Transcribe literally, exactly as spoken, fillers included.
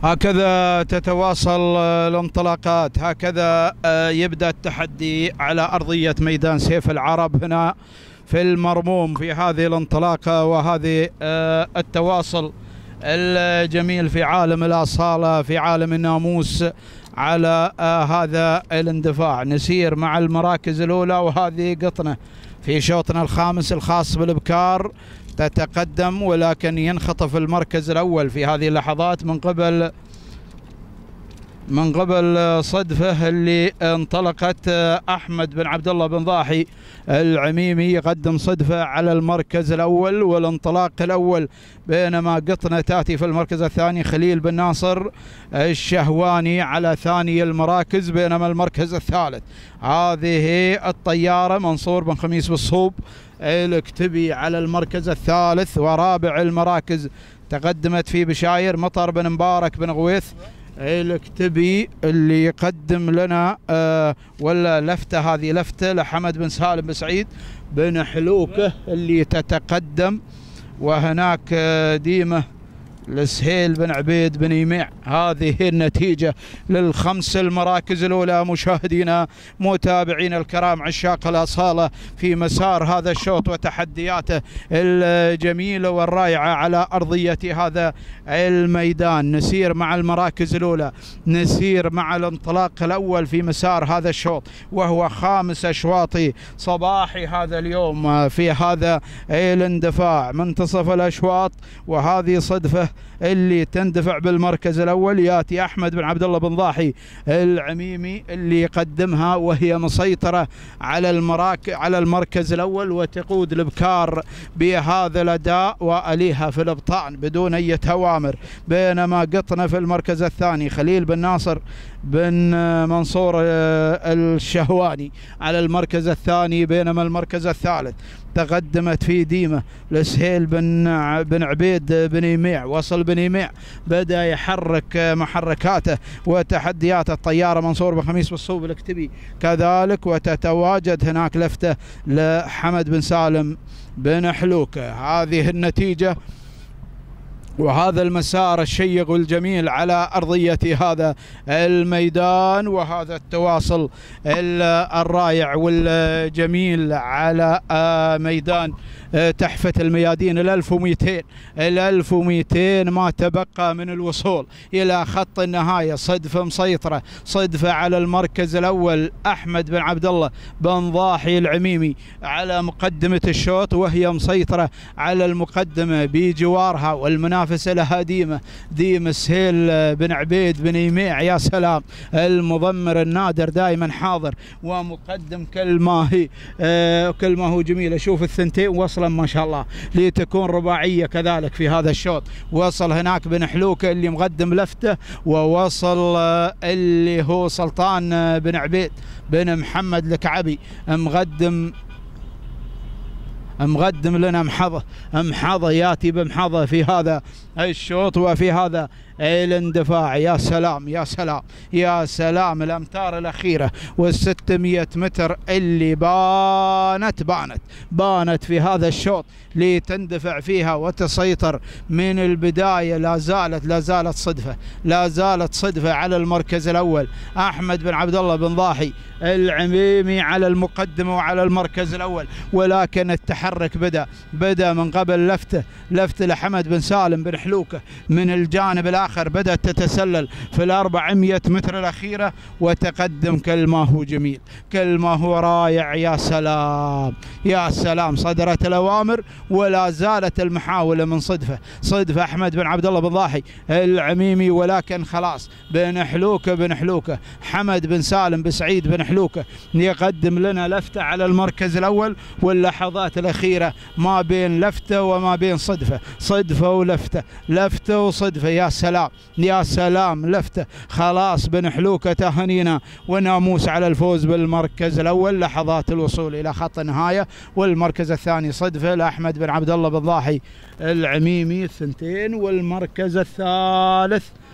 هكذا تتواصل الانطلاقات، هكذا يبدأ التحدي على أرضية ميدان سيف العرب هنا في المرموم في هذه الانطلاقة وهذه التواصل الجميل في عالم الأصالة، في عالم الناموس على هذا الاندفاع. نسير مع المراكز الأولى وهذه قطنة في شوطنا الخامس الخاص بالإبكار تتقدم، ولكن ينخطف المركز الأول في هذه اللحظات من قبل من قبل صدفة اللي انطلقت أحمد بن عبد الله بن ضاحي العميمي يقدم صدفة على المركز الأول والانطلاق الأول، بينما قطنة تأتي في المركز الثاني خليل بن ناصر الشهواني على ثاني المراكز، بينما المركز الثالث هذه الطيارة منصور بن خميس بالصوب الكتبي على المركز الثالث. ورابع المراكز تقدمت في بشاير مطر بن مبارك بن غويث الكتبي اللي يقدم لنا آه ولا لفتة، هذه لفتة لحمد بن سالم بن سعيد بن حلوكه اللي تتقدم، وهناك آه ديمة لسهيل بن عبيد بن يميع. هذه النتيجة للخمس المراكز الأولى مشاهدينا متابعين الكرام عشاق الأصالة في مسار هذا الشوط وتحدياته الجميلة والرائعة على أرضية هذا الميدان. نسير مع المراكز الأولى، نسير مع الانطلاق الأول في مسار هذا الشوط وهو خامس أشواط صباحي هذا اليوم في هذا الاندفاع منتصف الأشواط. وهذه صدفة اللي تندفع بالمركز الاول، ياتي احمد بن عبد الله بن ضاحي العميمي اللي يقدمها وهي مسيطره على المراك على المركز الاول وتقود الابكار بهذا الاداء واليها في الابطان بدون اي اوامر. بينما قطنه في المركز الثاني خليل بن ناصر بن منصور الشهواني على المركز الثاني، بينما المركز الثالث تقدمت في ديمة لسهيل بن بن عبيد بن يميع. وصل بن يميع بدأ يحرك محركاته وتحديات الطيارة منصور بن خميس بالصوب الكتبي كذلك، وتتواجد هناك لفتة لحمد بن سالم بن حلوكة. هذه النتيجة وهذا المسار الشيق والجميل على أرضية هذا الميدان وهذا التواصل الرائع والجميل على ميدان تحفة الميادين الألف ومئتين الألف ومئتين ما تبقى من الوصول إلى خط النهاية. صدفة مسيطرة، صدفة على المركز الأول أحمد بن عبد الله بن ضاحي العميمي على مقدمة الشوط، وهي مسيطرة على المقدمة بجوارها والمنافسة لها ديمة ديمة سهيل بن عبيد بن يميع. يا سلام، المضمر النادر دائما حاضر ومقدم كل ما هي آه كل ما هو جميل. أشوف الثنتين وصلا ما شاء الله لتكون رباعية كذلك في هذا الشوط. وصل هناك بن حلوكة اللي مقدم لفته، ووصل اللي هو سلطان بن عبيد بن محمد الكعبي مقدم مقدم لنا محظة محظة ياتي بمحظة في هذا الشوط وفي هذا الاندفاع. يا سلام يا سلام يا سلام، الامتار الاخيره والستمية متر اللي بانت بانت بانت في هذا الشوط لتندفع فيها وتسيطر من البدايه. لا زالت لا زالت صدفه لا زالت صدفه على المركز الاول احمد بن عبد الله بن ضاحي العميمي على المقدمه وعلى المركز الاول، ولكن التحرك بدا بدا من قبل لفته لفته لحمد بن سالم بن حلوكه من الجانب الاخر، بدات تتسلل في الأربعمية متر الاخيره وتقدم كل ما هو جميل كل ما هو رائع. يا سلام يا سلام، صدرت الاوامر ولا زالت المحاوله من صدفه صدفه احمد بن عبد الله بن ضاحي العميمي، ولكن خلاص بن حلوكه بن حلوكه حمد بن سالم بن سعيد بن حلوكه يقدم لنا لفته على المركز الاول، واللحظات الاخيره ما بين لفته وما بين صدفه صدفه ولفته لفته وصدفه. يا سلام يا سلام، لفته خلاص بن حلوكه تهنينا وناموس على الفوز بالمركز الاول. لحظات الوصول الى خط النهايه، والمركز الثاني صدفه لاحمد بن عبد الله بن ضاحي العميمي الثنتين، والمركز الثالث